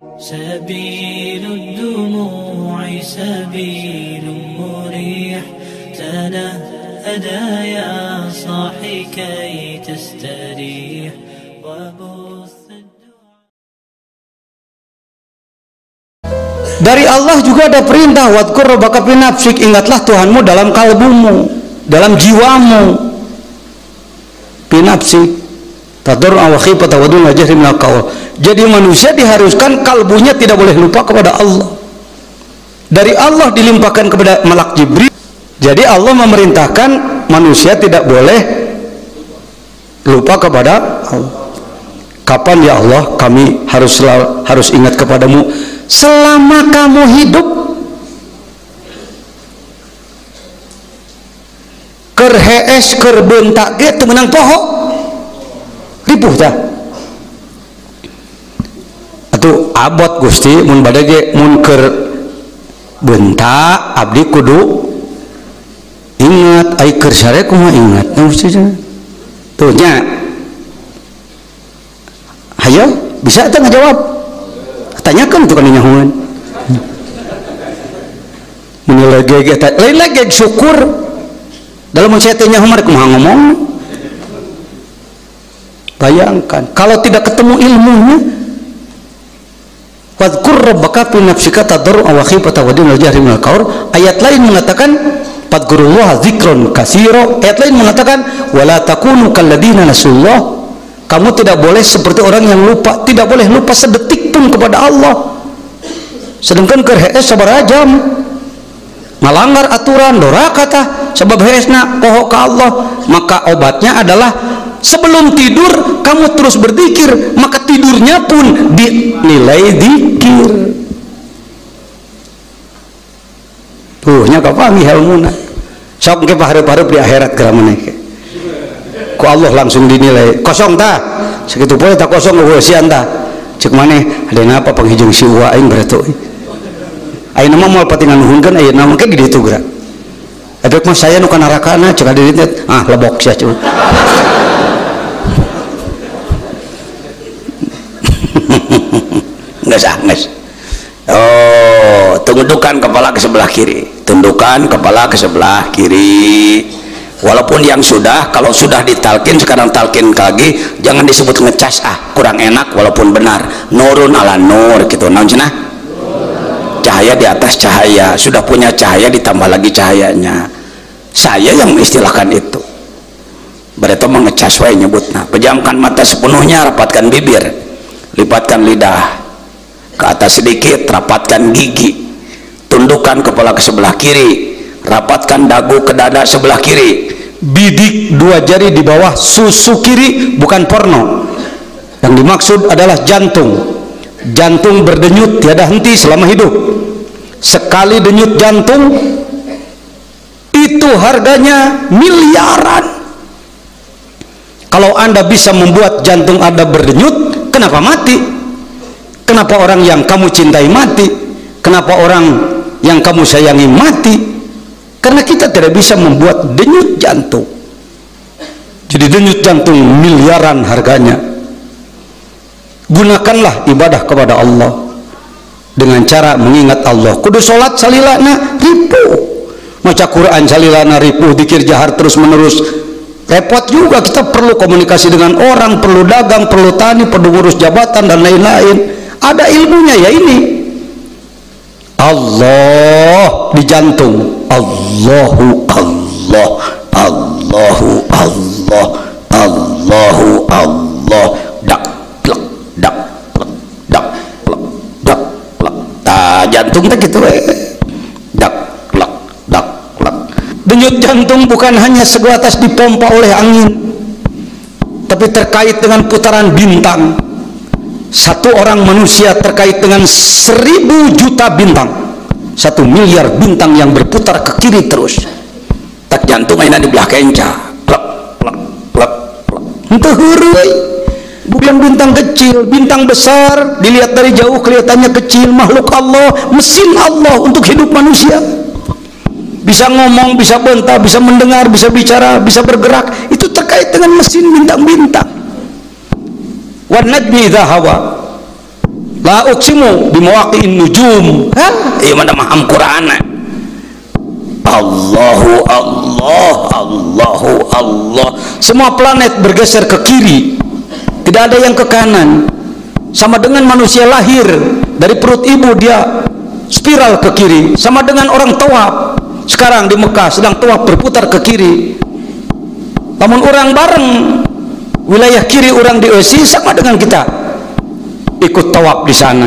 سبيل الدموع سبيل مريح تنهدى يا صاحي كي تستريح وبث. Dari Allah juga ada perintah, wadkur rabbaka fi nafsik, ingatlah Tuhanmu dalam kalbumu, dalam jiwamu. Fi nafsik tadarru'an wa khifatan wa duna jahri minal qaul. Jadi manusia diharuskan kalbunya tidak boleh lupa kepada Allah. Dari Allah dilimpahkan kepada malak Jibril. Jadi Allah memerintahkan manusia tidak boleh lupa kepada Allah. Kapan ya Allah kami harus ingat kepadamu? Selama kamu hidup. Keur hees keur beuntak ge teu meunang poho. Ripuh tah. Atuh abot Gusti mun bade ge mun keur beuntak abdi kudu ingat ai keur sare kumaha ingat. Tuh nya. Hayo bisa teu ngajawab? Tanyakan tuh kan nyahuan. Menilai lain lagi syukur dalam mencetaknya humar kumaha ngomong. Bayangkan kalau tidak ketemu ilmunya. Wadkur rabbaka fi nafsika tadarru'an wa khifatan wa duna jahri minal qaul. Ayat lain mengatakan fadhkurullaha dzikran katsira. Ayat lain mengatakan wala takunu kalladzina nasullah. Kamu tidak boleh seperti orang yang lupa, tidak boleh lupa sedetik pun kepada Allah. Sedangkan keur hees sabaraha jam melanggar aturan doraka tah sebab heesna poho ka Allah, maka obatnya adalah sebelum tidur kamu terus berzikir, maka tidurnya pun dinilai zikir. Tuh nya kapangi ilmuna. Sok engke pahareup-hareup di akhirat geura maneh. Ku Allah langsung dinilai kosong tah segitu poe tak kosong eueusian tah cek maneh adeuna apa panghijung si uwa aing beratu ayeuna mah moal patingan nuhunkeun ayeuna mah ge di ditu geura adek mah saya nu ka narakana cek adi ditu lebok sia cuy geus oh tundukan kepala ke sebelah kiri, tundukan kepala ke sebelah kiri. Walaupun yang sudah, kalau sudah ditalkin sekarang talkin lagi, jangan disebut ngecas kurang enak walaupun benar. Nurun ala nur gitu. Naon cenah? Cahaya di atas cahaya. Sudah punya cahaya ditambah lagi cahayanya. Saya yang mengistilahkan itu. Berarti mengecas wae nyebutna. Pejamkan mata sepenuhnya, rapatkan bibir, lipatkan lidah ke atas sedikit, rapatkan gigi, tundukkan kepala ke sebelah kiri, rapatkan dagu ke dada sebelah kiri, bidik dua jari di bawah susu kiri, bukan porno. Yang dimaksud adalah jantung. Jantung berdenyut tiada henti selama hidup. Sekali denyut jantung itu harganya miliaran. Kalau Anda bisa membuat jantung Anda berdenyut, kenapa mati? Kenapa orang yang kamu cintai mati? Kenapa orang yang kamu sayangi mati? Karena kita tidak bisa membuat denyut jantung. Jadi denyut jantung miliaran harganya. Gunakanlah ibadah kepada Allah dengan cara mengingat Allah. Kudu sholat salilana ripuh, maca Quran salilana ripuh, zikir jahar terus menerus. Repot juga, kita perlu komunikasi dengan orang, perlu dagang, perlu tani, perlu ngurus jabatan dan lain-lain. Ada ilmunya ya ini. Allah di jantung. Allahu Allah, Allahu Allah, Allahu Allah. Dak plak, dak plak, dak plak, dak plak. Nah, jantung teh gitu dak plak, dak plak. Denyut jantung bukan hanya sebatas dipompa oleh angin, tapi terkait dengan putaran bintang. Satu orang manusia terkait dengan 1000 juta bintang, 1 miliar bintang yang berputar ke kiri terus. Tak jantung aina di belah kenca, plak plak plak plak. Henteu heureuy. Bukan bintang kecil, bintang besar dilihat dari jauh kelihatannya kecil, makhluk Allah, mesin Allah untuk hidup manusia. Bisa ngomong, bisa bentah, bisa mendengar, bisa bicara, bisa bergerak. Itu terkait dengan mesin bintang-bintang. Wan najmi idza hawa, La uqsimu bimawaqi'in nujum. Iya mana maham Quran. Allahu Allah, Allahu Allah. Semua planet bergeser ke kiri, tidak ada yang ke kanan. Sama dengan manusia lahir dari perut ibu, dia spiral ke kiri. Sama dengan orang tawaf sekarang di Mekah sedang tawaf berputar ke kiri. Namun orang bareng wilayah kiri, orang di Osi sama dengan kita ikut tawaf di sana.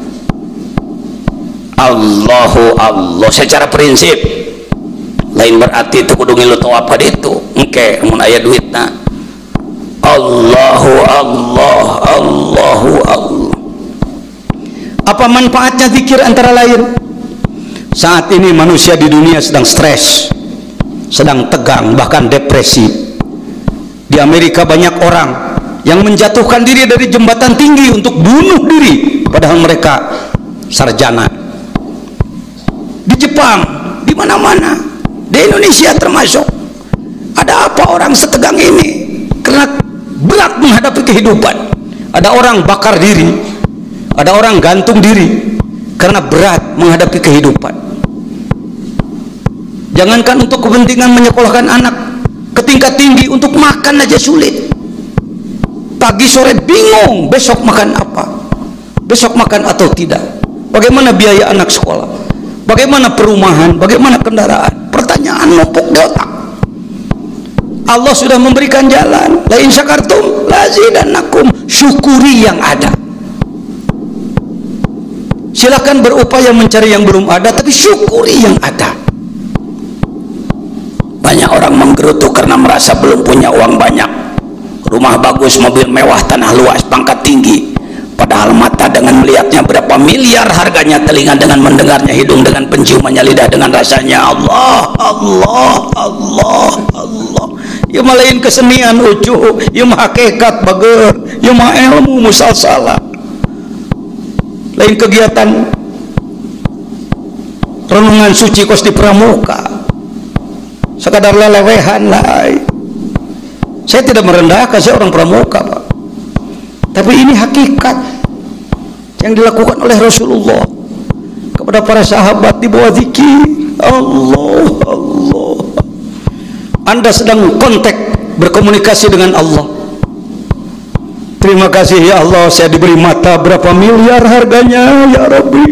Allahu Allah secara prinsip, lain berarti itu kudu ngilu tawaf ka ditu engke mun aya duitna. Allahu Allah, Allahu Allah. Apa manfaatnya zikir? Antara lain, saat ini manusia di dunia sedang stres, sedang tegang, bahkan depresi. Di Amerika banyak orang yang menjatuhkan diri dari jembatan tinggi untuk bunuh diri, padahal mereka sarjana. Di Jepang, di mana-mana, di Indonesia termasuk. Ada apa orang setegang ini? Karena berat menghadapi kehidupan. Ada orang bakar diri, ada orang gantung diri karena berat menghadapi kehidupan. Jangankan untuk kepentingan menyekolahkan anak ke tingkat tinggi, untuk makan aja sulit. Pagi sore bingung besok makan apa, besok makan atau tidak, bagaimana biaya anak sekolah, bagaimana perumahan, bagaimana kendaraan. Pertanyaan numpuk di otak. Allah sudah memberikan jalan. La in syakartum lazidannakum. Syukuri yang ada. Silakan berupaya mencari yang belum ada, tapi syukuri yang ada. Banyak orang menggerutu karena merasa belum punya uang banyak, rumah bagus, mobil mewah, tanah luas, pangkat tinggi. Padahal mata dengan melihatnya berapa miliar harganya, telinga dengan mendengarnya, hidung dengan penciumannya, lidah dengan rasanya. Allah, Allah, Allah, Allah. Ya malain kesenian ucu, ya mah hakikat bager, ya mah ilmu musalsala. Lain kegiatan renungan suci kos di pramuka, sekadar lelewehan lah. Saya tidak merendahkan, saya orang pramuka Pak, tapi ini hakikat yang dilakukan oleh Rasulullah kepada para sahabat di bawah zikir. Allah, Allah. Anda sedang kontak berkomunikasi dengan Allah. Terima kasih ya Allah, saya diberi mata berapa miliar harganya ya Rabbi.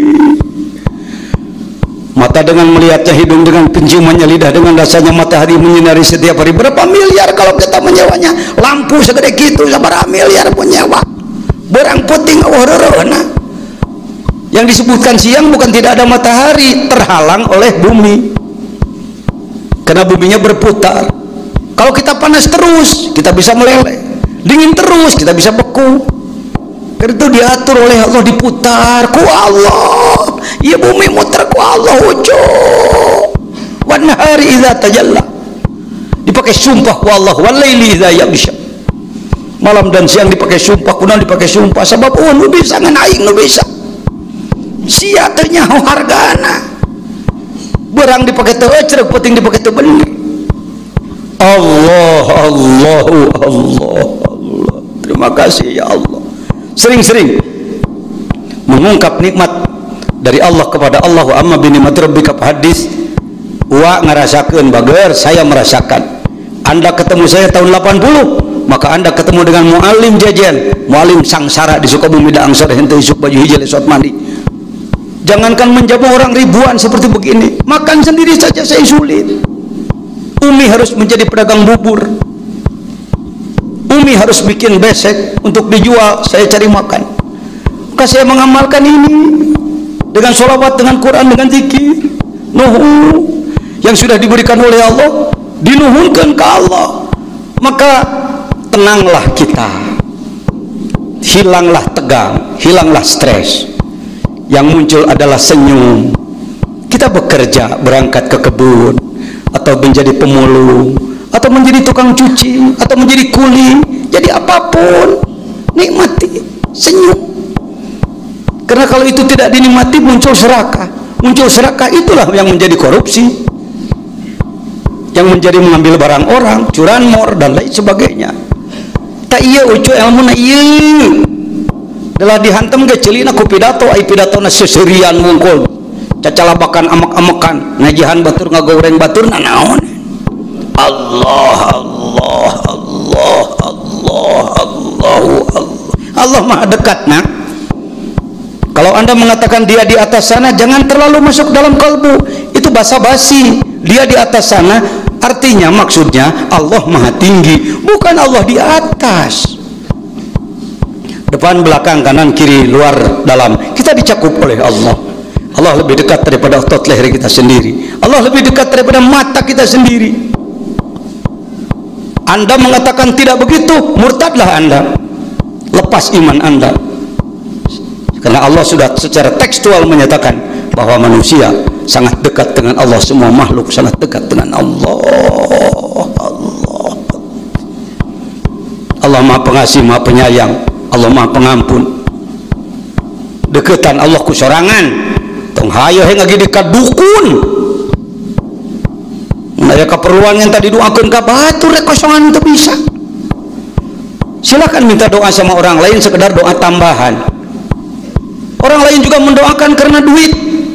Mata dengan melihatnya, hidung dengan penciumannya, lidah dengan rasanya, matahari menyinari setiap hari. Berapa miliar kalau kita menyewanya? Lampu segede gitu, berapa miliar menyewa. Berang puting nah. Yang disebutkan siang bukan tidak ada matahari, terhalang oleh bumi, karena buminya berputar. Kalau kita panas terus, kita bisa meleleh. Dingin terus, kita bisa beku. Karena itu diatur oleh Allah, diputar ku Allah. Ya bumi muter ku Allah ucu. Wan nahari idza tajalla. Dipakai sumpah ku Allah, wal laili idza yaghsha. Malam dan siang dipakai sumpah, kunaon dipakai sumpah sabab nu bisa ngan aing nu bisa. Sia teh nyaho hargana. Berang dipakai teu ecrek, penting dipakai teu bener. Allah, Allah, Allah, Allah. Terima kasih ya Allah. Sering-sering mengungkap nikmat dari Allah kepada Allah. Wa amma bi nikmati rabbika hadis. Wa ngarasakeun bager, saya merasakan. Anda ketemu saya tahun 80, maka Anda ketemu dengan muallim jajan, muallim sangsara di Sukabumi da angsor henteu isuk baju hijau esot mandi. Jangankan menjamu orang ribuan seperti begini, makan sendiri saja saya sulit. Umi harus menjadi pedagang bubur, Umi harus bikin besek untuk dijual, saya cari makan. Maka saya mengamalkan ini dengan sholawat, dengan Quran, dengan zikir. Nuhu yang sudah diberikan oleh Allah, dinuhunkan ke Allah. Maka tenanglah kita, hilanglah tegang, hilanglah stres. Yang muncul adalah senyum. Kita bekerja, berangkat ke kebun, atau menjadi pemulung, atau menjadi tukang cuci, atau menjadi kuli, jadi apapun, nikmati, senyum. Karena kalau itu tidak dinikmati, muncul serakah. Muncul serakah, itulah yang menjadi korupsi, yang menjadi mengambil barang orang, curanmor dan lain sebagainya. Tak iya ucu ilmu na iya. adalah dihantam ke celina ku pidato ai pidato na seserian mungkul cacalabakan amak-amakan ngajihan batur ngagoreng batur naon Allah Allah Allah Allah Allahu Allah. Allah maha dekat nak. Kalau anda mengatakan dia di atas sana, jangan terlalu masuk dalam kalbu, itu basa-basi. Dia di atas sana artinya maksudnya Allah maha tinggi, bukan Allah di atas. Depan, belakang, kanan, kiri, luar, dalam, kita dicakup oleh Allah. Allah lebih dekat daripada otot leher kita sendiri. Allah lebih dekat daripada mata kita sendiri. Anda mengatakan tidak begitu, murtadlah Anda, lepas iman Anda. Karena Allah sudah secara tekstual menyatakan bahwa manusia sangat dekat dengan Allah, semua makhluk sangat dekat dengan Allah. Allah maha pengasih, maha penyayang, Allah maha pengampun. Deketan Allah ku sorangan, tong hayo he ngagi dekat dukun. Aya keperluan yang tadi doakeun ka batur rek kosongan teu bisa. Silakan minta doa sama orang lain sekedar doa tambahan. Orang lain juga mendoakan karena duit.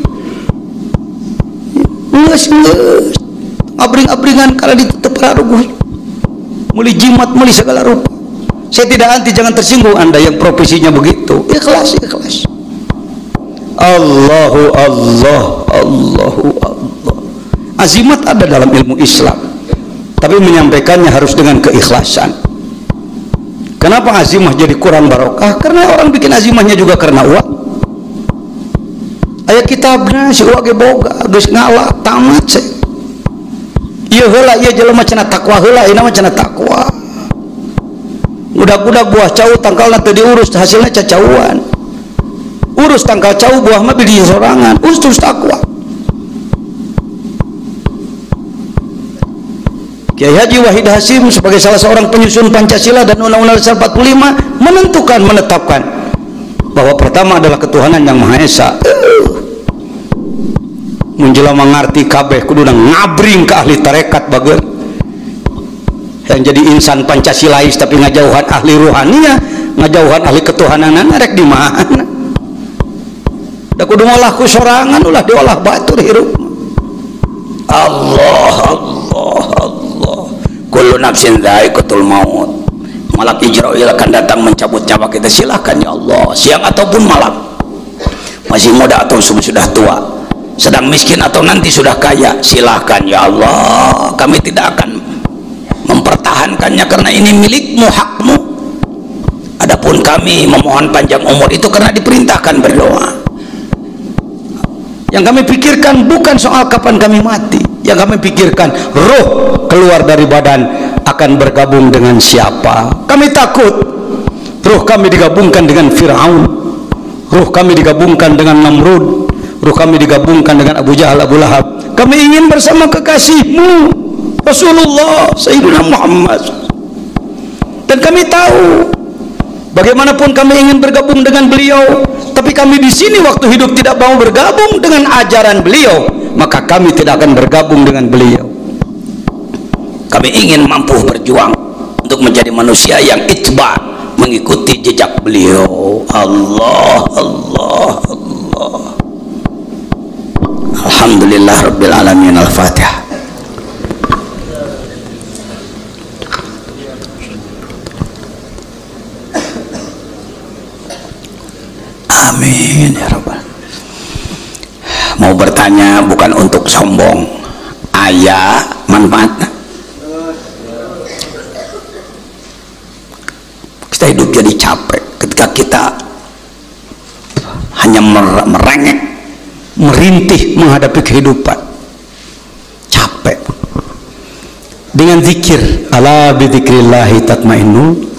Ngeus abring-abringan kalau ditutup rubuh. Meuli jimat, meuli segala rupa. Saya tidak anti, jangan tersinggung Anda yang profesinya begitu. Ikhlas, ikhlas. Allahu Allah, Allahu Allah. Azimat ada dalam ilmu Islam, tapi menyampaikannya harus dengan keikhlasan. Kenapa azimah jadi kurang barokah? Karena orang bikin azimahnya juga karena uang. Aya kitabna si uang ge boga geus ngalah tamat sih. Ieu heula ieu jelema cenah takwa heula, ieu mah cenah takwa. Budak-budak buah cau tangkalna teu diurus, hasilna cacauan. Urus tangkal cau buah mah di sorangan, urus terus takwa. Kiai Haji Wahid Hasyim sebagai salah seorang penyusun Pancasila dan Undang-Undang Dasar 45 menetapkan bahwa pertama adalah ketuhanan yang Maha Esa. Menjelang mengerti kabeh kudu ngabring ke ahli tarekat bageun. Yang jadi insan Pancasilais tapi ngajauhan ahli ruhaninya, ngajauhan ahli ketuhanan rek di mana? Da kudu ngolah ku sorangan ulah diolah batur hirup. Allah Allah Allah. Kullu nafsin dha'iqatul maut. Malak Ijrail akan datang mencabut nyawa kita, silakan ya Allah, siang ataupun malam. Masih muda atau sudah tua, sedang miskin atau nanti sudah kaya, silakan ya Allah. Kami tidak akan mempertahankannya karena ini milikmu, hakmu. Adapun kami memohon panjang umur itu karena diperintahkan berdoa. Yang kami pikirkan bukan soal kapan kami mati, yang kami pikirkan roh keluar dari badan akan bergabung dengan siapa. Kami takut roh kami digabungkan dengan Fir'aun, roh kami digabungkan dengan Namrud, roh kami digabungkan dengan Abu Jahal, Abu Lahab. Kami ingin bersama kekasihmu Rasulullah Sayyidina Muhammad. Dan kami tahu bagaimanapun kami ingin bergabung dengan beliau, tapi kami di sini waktu hidup tidak mau bergabung dengan ajaran beliau, maka kami tidak akan bergabung dengan beliau. Kami ingin mampu berjuang untuk menjadi manusia yang itba, mengikuti jejak beliau. Allah Allah Allah. Alhamdulillah Rabbil Alamin. Al-Fatihah. Amin ya Rabbal. Mau bertanya bukan untuk sombong, ayah manfaatnya. Kita hidup jadi capek ketika kita hanya merengek, merintih menghadapi kehidupan. Capek. Dengan zikir, ala bidzikrillahi tatmainnul